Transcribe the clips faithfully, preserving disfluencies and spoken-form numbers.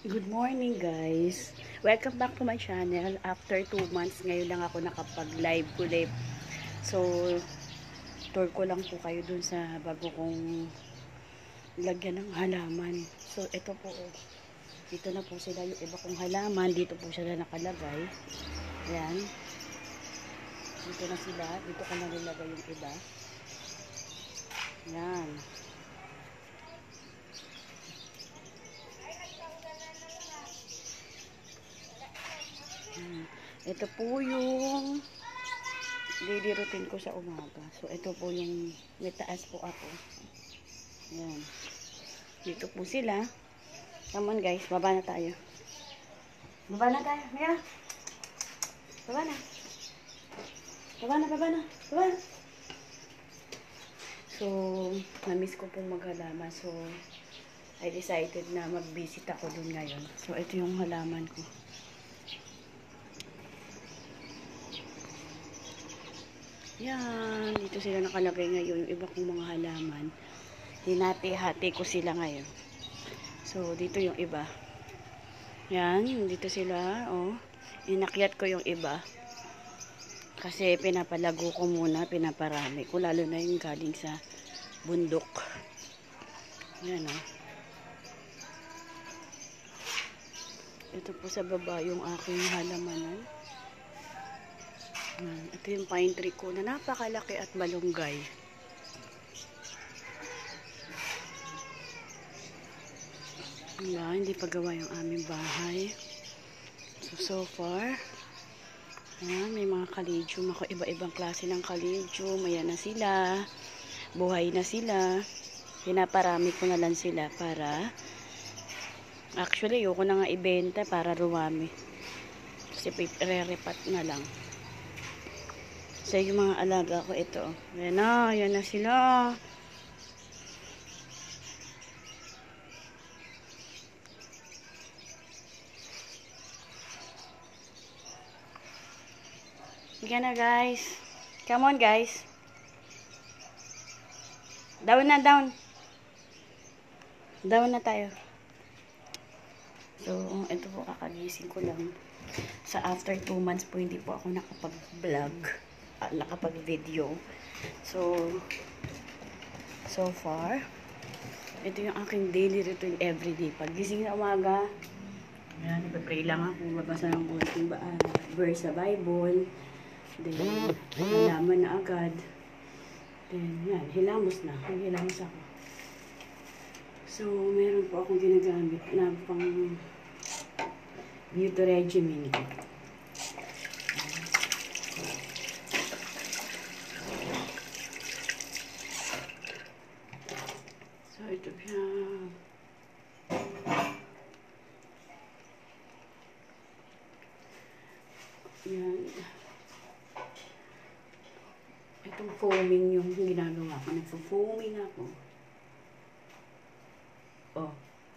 Good morning guys! Welcome back to my channel. After two months, ngayon lang ako nakapag-live ulit. So, tour ko lang po kayo dun sa bago kong lagyan ng halaman. So, ito po. Oh. Dito na po sila yung iba kong halaman. Dito po sila nakalagay. Ayan. Dito na sila. Dito ko na nilagay yung iba. Ayan. Ito po yung daily routine ko sa umaga. So, ito po yung may taas po ako. Ayan. Dito po sila. Come on guys, baba na tayo. Baba na tayo. Mira. Baba na. Baba na, baba na. Baba na. So, na-miss ko pong maghalaman. So, I decided na mag-visit ako dun ngayon. So, ito yung halaman ko. Yan. Dito sila nakalagay ngayon. Yung iba kong mga halaman. Hinati-hati ko sila ngayon. So, dito yung iba. Yan. Dito sila. Oh. Inakyat ko yung iba. Kasi pinapalago ko muna. Pinaparami ko. Lalo na yung galing sa bundok. Yan oh. Ito po sa baba yung aking halamanan. Ito yung pine tree ko na napakalaki at malunggay. Yan, hindi pa gawa yung aming bahay. So, so far, ayan, may mga kalidium ako. Iba-ibang klase ng kalidium. Ayan na sila. Buhay na sila. Pinaparami ko na lang sila para actually, ayoko na nga ibenta para rumami. Kasi re-repat na lang. So, yung mga alaga ko ito. Ayan na, ayan na sila. Sige na guys. Come on guys. Down na, down. Down na tayo. So, ito po kakagising ko lang. Sa after two months po, hindi po ako nakapag-vlog. Uh, nakapag-video. So, so far, ito yung aking daily routine everyday. Pag gising na umaga, ayan, ipapray lang ako. Babasa ng konting uh, verse sa Bible. Then, halaman na agad. Then, yan, hilamos na. Hilamos ako. So, meron po akong ginagamit na pang beauty regimen. So, ito siya. Yan. Itong foaming yung ginagawa ko. Nagpo-foaming ako. Oh.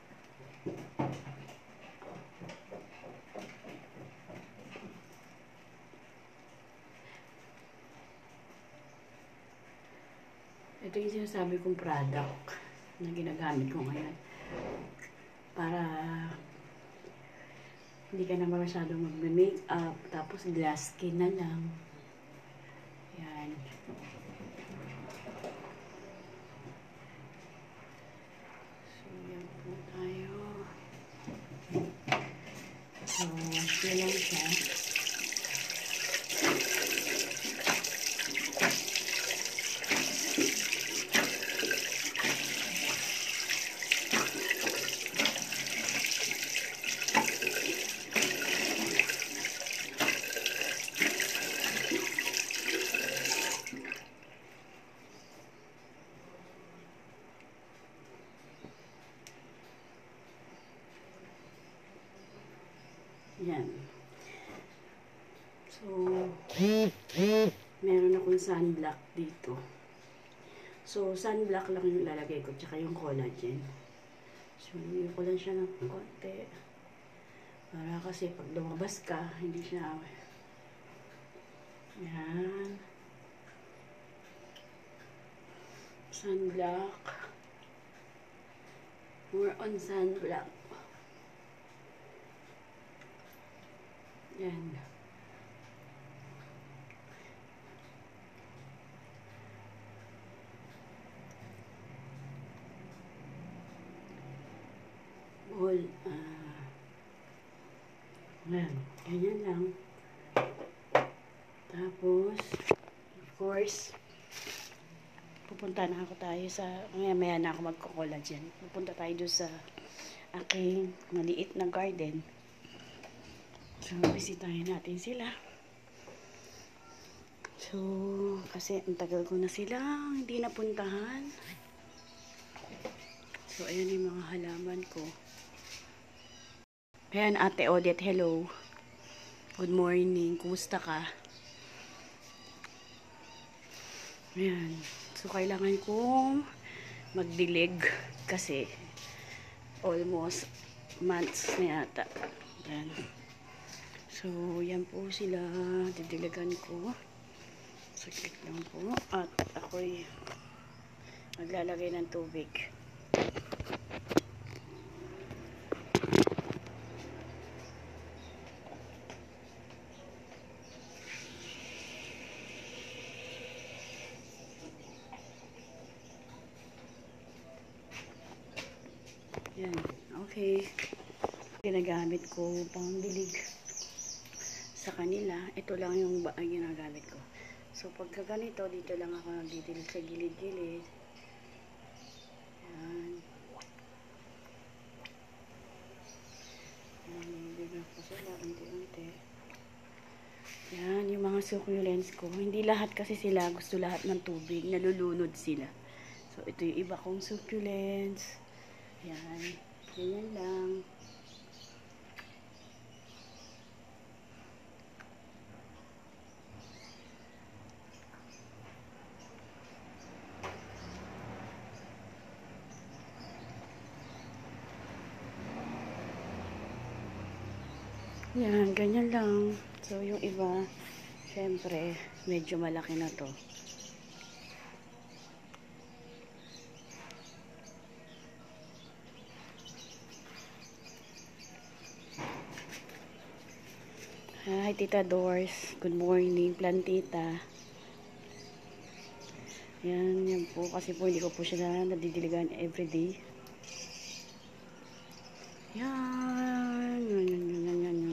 Ito yung sinasabi kong product na ginagamit ko ngayon. Para hindi ka na masyadong mag-make up. Tapos glass skin na lang. Yan. So, yan po tayo. So, wash na lang siya. Yan. So, meron akong sunblock dito. So, sunblock lang yung lalagay ko, tsaka yung collagen. So, yun ko lang siya ng konti. Para kasi pag lumabas ka, hindi siya, yan. Sunblock. More on sunblock. Yan. All, ah, yan. Ganyan lang. Tapos, of course, pupunta na ako tayo sa, maya-maya na ako magkukola dyan. Pupunta tayo doon sa aking maliit na garden. So, bisitahin natin sila. So, kasi ang tagal ko na sila hindi napuntahan. So, ayan yung mga halaman ko. Ayan, Ate Odette, hello. Good morning. Kumusta ka? Ayan. So, kailangan kong magdilig kasi almost months na yata. Ayan. So, yan po sila. Didiligan ko. Sakit lang po. At ako'y maglalagay ng tubig. Yan. Okay. Ginagamit ko pang dilig sa kanila. Ito lang yung ba ang ginagamit ko. So, pagka ganito, dito lang ako nagdidilig sa gilid-gilid. Yan. Yan. Bigyan ko sila unti-unti. Yan. Yung mga succulents ko. Hindi lahat kasi sila gusto lahat ng tubig. Nalulunod sila. So, ito yung iba kong succulents. Yan. Ganyan lang. Yan. Ganyan lang. So, yung iba, syempre, medyo malaki na to. Hi, Tita Doors. Good morning, plantita. Yan, yan po. Kasi po, hindi ko po siya na nadidiligan everyday. Yan. Yan, yan, yan, yan, yan.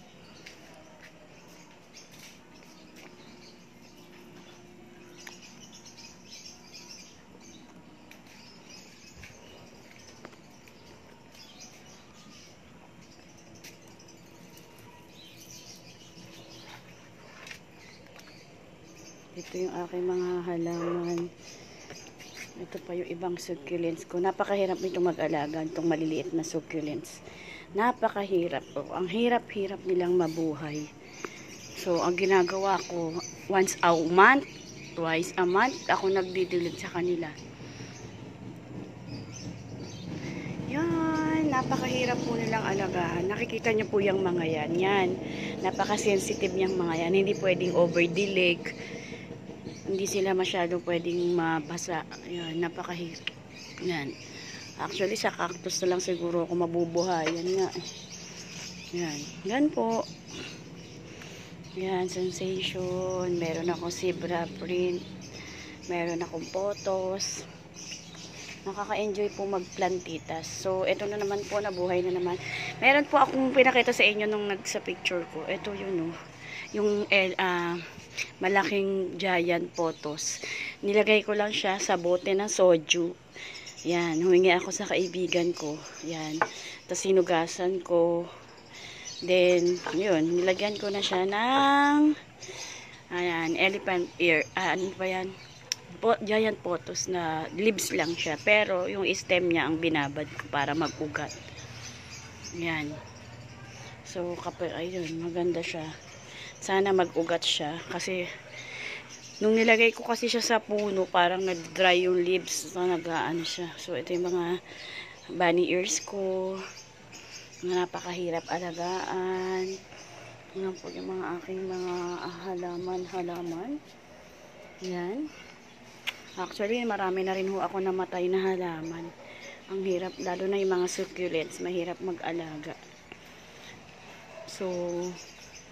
Ito yung aking mga halaman. Ito pa yung ibang succulents ko. Napakahirap nito mag-alaga. Itong maliliit na succulents. Napakahirap. Oh, ang hirap-hirap nilang mabuhay. So, ang ginagawa ko, once a month, twice a month, ako nagdidilig sa kanila. Yan. Napakahirap po nilang alagaan. Nakikita nyo po yung mga yan. Yan. Napaka-sensitive niyang mga yan. Hindi pwedeng overdilig. Hindi sila masyado pwedeng mabasa. Yan, napakahirap. Yan. Actually, sa cactus na lang siguro ako mabubuhay. Yan nga. Yan. Yan po. Yan, sensation. Meron akong zebra print. Meron akong photos. Nakaka-enjoy po magplantitas. So, ito na naman po, nabuhay na naman. Meron po akong pinakita sa inyo nung nagsa picture ko. Ito yun, oh. Yung, eh, ah, uh, malaking giant photos. Nilagay ko lang siya sa bote ng soju. Yan, humingi ako sa kaibigan ko. Yan, tapos sinugasan ko. Then, yun, nilagyan ko na siya ng ayan, elephant ear. Ah, ano pa yan? Po, giant photos na leaves lang siya. Pero, yung stem niya ang binabad ko para mag-ugat. Yan. So, kapag, ayun, maganda siya. Sana mag-ugat siya kasi nung nilagay ko kasi siya sa puno parang nag-dry yung leaves na nag-aano siya. So ito yung mga bunny ears ko na napakahirap alagaan. Yan po yung mga aking mga halaman-halaman. Yan. Actually marami na rin ho ako namatay na halaman. Ang hirap, lalo na yung mga succulents, mahirap mag-alaga. So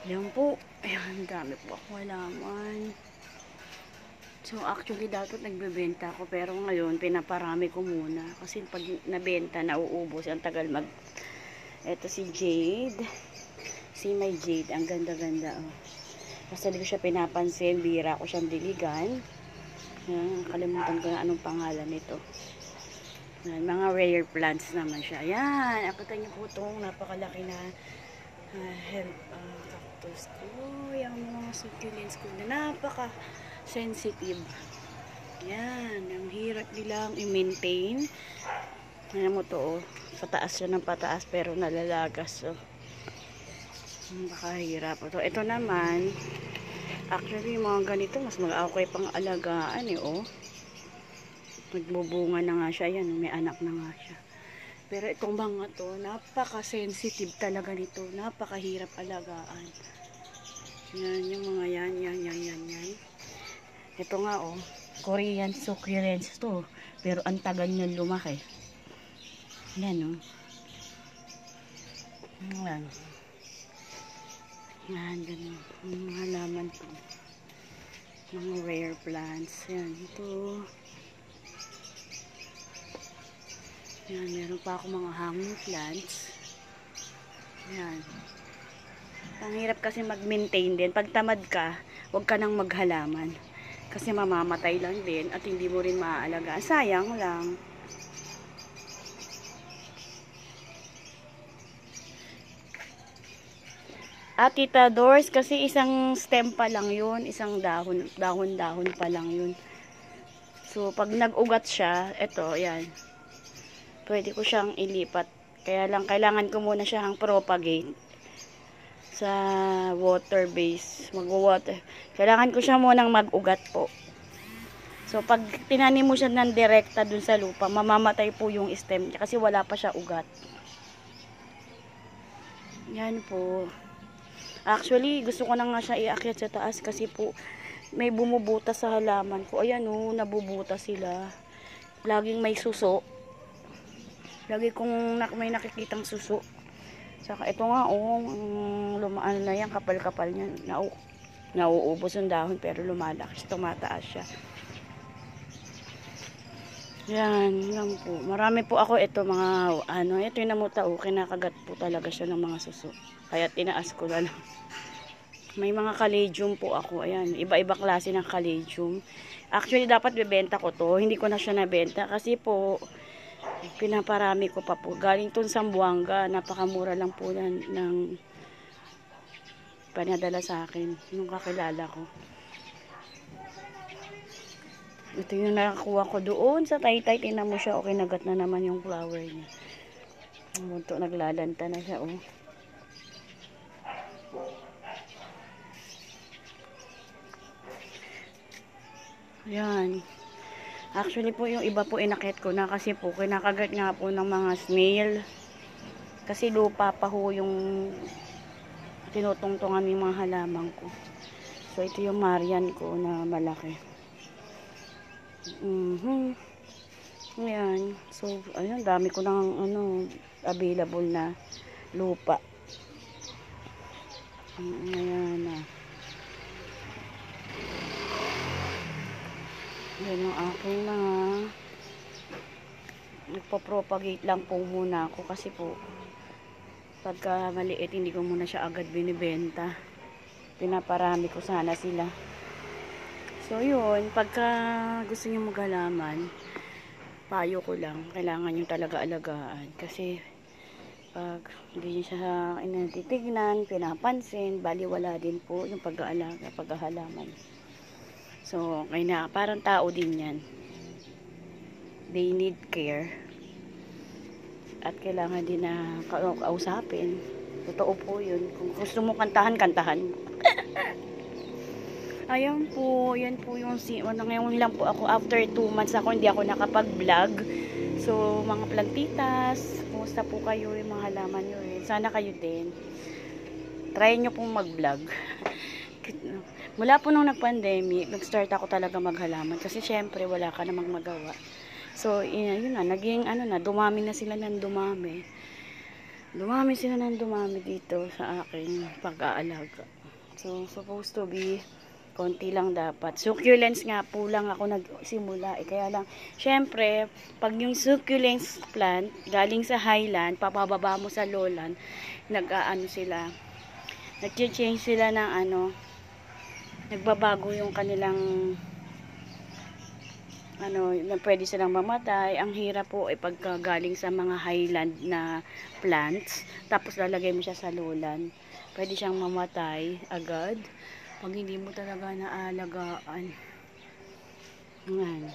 Yan po. Ayan, dami po ako halaman. So, actually, dapat nagbebenta ako. Pero ngayon, pinaparami ko muna. Kasi pag nabenta, nauubos. Ang tagal mag... Ito si Jade. Si may Jade. Ang ganda-ganda. Oh. Kasi hindi ko siya pinapansin. Bira ko siyang diligan. Yan, kalimutan ko na anong pangalan nito. Yan, mga rare plants naman siya. Yan, akutan niyo po itong napakalaki na uh, help, uh, cactus ko. Yung mga succulents ko na napaka sensitive. Yan, ang hirap nilang i-maintain. Ayan mo to, oh. Pataas siya ng pataas pero nalalagas. So, nakahirap. Ito, ito naman, actually, mga ganito, mas mag-okay pang alagaan eh, oh. Nagbubunga na nga siya, yan, may anak na nga siya. Pero itong mga to, napaka-sensitive talaga nito, napakahirap alagaan. Yan, yung mga yan, yan, yan, yan, yan. Ito nga, oh, Korean succulents to, pero ang tagal niya lumaki. Yan, oh. Yan. Yan, ganun. Yung mga halaman po. Mga rare plants. Yan, ito. Yan, meron pa ako mga hanging plants. Yan. Ang hirap kasi mag-maintain din. Pag tamad ka, huwag ka nang maghalaman. Kasi mamamatay lang din at hindi mo rin maaalagaan. Sayang lang. At Tita Doors, kasi isang stem pa lang yun, isang dahon, dahon-dahon pa lang yun. So, pag nag-ugat siya, eto, yan. Pwede ko siyang ilipat. Kaya lang, kailangan ko muna siyang propagate sa water base. Mag-water. Kailangan ko siya munang mag-ugat po. So, pag tinanim mo siya ng direkta dun sa lupa, mamamatay po yung stem niya kasi wala pa siya ugat. Yan po. Actually, gusto ko na nga siya iakyat sa taas kasi po may bumubuta sa halaman ko. Ayan o, nabubuta sila. Laging may suso. Lagi kong may nakikitang suso. Saka ito nga o, um, lumaan na yan, kapal-kapal niya. Nau nauubos yung dahon pero lumalaki. Tumataas siya. Yan, yan po. Marami po ako ito mga, ano, ito yung namuta o, kinakagat po talaga siya ng mga suso. Kaya tinaas ko na lang. May mga caladium po ako. Ayan, iba-iba klase ng caladium. Actually, dapat bibenta ko to. Hindi ko na siya nabenta kasi po, pinaparami ko pa po. Galing to sa Zamboanga. Napakamura lang po ng, ng panadala sa akin. Nung kakilala ko. Ito yung nakakuha ko doon sa Taytay. Tingnan mo siya. Okay, nagat na naman yung flower niya. Munto, naglalanta na siya. Oh. Yan. Actually po yung iba po inakit ko na kasi po kinakagat nga po ng mga snail. Kasi lupa pa ho yung tinutungtungan yung mga halaman ko. So ito yung Marian ko na malaki. Mhm. Yan. So ayun, dami ko nang ano available na lupa. Ayan na. Yan ang aking mga nagpa-propagate lang po muna ako kasi po pagka maliit hindi ko muna siya agad binibenta. Pinaparami ko sana sila. So yun, pagka gusto niyo maghalaman, payo ko lang, kailangan niyo talaga alagaan kasi pag hindi niyo siya inatitignan, pinapansin, baliwala din po yung pag-aalaga, pag-halaman. So, kaya na, parang tao din yan. They need care. At kailangan din na kausapin. Totoo po yun. Kung gusto mo kantahan, kantahan. Ayan po, yan po yung si, ano, ngayon lang po ako, after two months ako, hindi ako nakapag-vlog. So, mga plantitas, kumusta po kayo, yung mga halaman nyo eh. Sana kayo din. Try nyo pong mag-vlog. Mula po nung nag-pandemic, nag-start ako talaga maghalaman kasi syempre wala ka namang magawa. So, yun, yun na, naging ano na, dumami na sila ng dumami. Dumami sila ng dumami dito sa aking pag-aalaga. So, supposed to be konti lang dapat. Succulents nga po lang ako nagsimula. Eh, kaya lang, syempre, pag yung succulents plant, galing sa highland, papababa mo sa lowland, nag-aano sila, nag-change sila ng ano, nagbabago yung kanilang ano, na pwede silang mamatay. Ang hirap po ay pagka galing sa mga highland na plants, tapos lalagay mo siya sa lowland, pwede siyang mamatay agad pag hindi mo talaga naalagaan. Yan.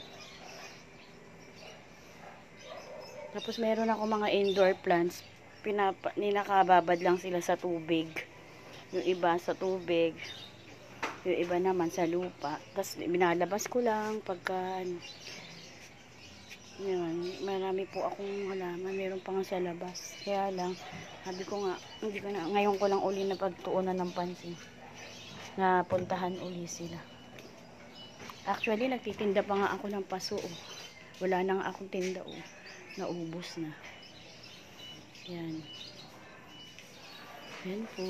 Tapos meron ako mga indoor plants, pinapa, ninakababad lang sila sa tubig. Yung iba sa tubig, yung iba naman sa lupa. Tapos binalabas ko lang pagka ano. Yan, marami po akong halaman, meron pa nga sa labas. Kaya lang, sabi ko nga, hindi ko na, ngayon ko lang uli na pagtuunan ng pansin. Na puntahan uli sila. Actually, nagtitinda pa nga ako ng paso. Oh. Wala na nga akong tinda. Oh. Naubos na. Yan. Yan po.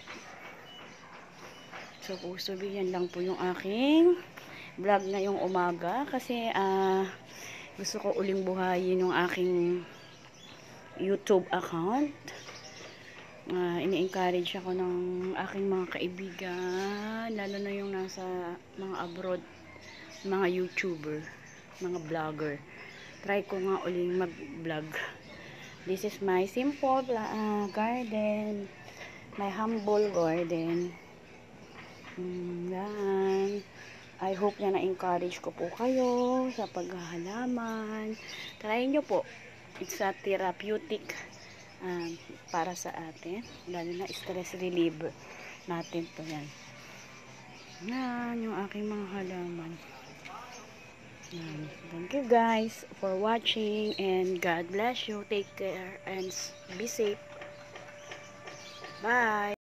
So, puso yan lang po yung aking vlog ngayong umaga. Kasi, ah, uh, gusto ko uling buhayin yung aking YouTube account. Uh, ini-encourage ako ng aking mga kaibigan, lalo na yung nasa mga abroad, mga YouTuber, mga vlogger. Try ko nga uling mag-vlog. This is my simple uh, garden, my humble garden. Mm, yan. I hope na na-encourage ko po kayo sa paghahalaman. Try nyo po. It's a therapeutic Um, para sa atin, lalo na stress relief natin to. Yan, yan yung aking mga halaman. Yan. Thank you guys for watching, and God bless you. Take care and be safe. Bye.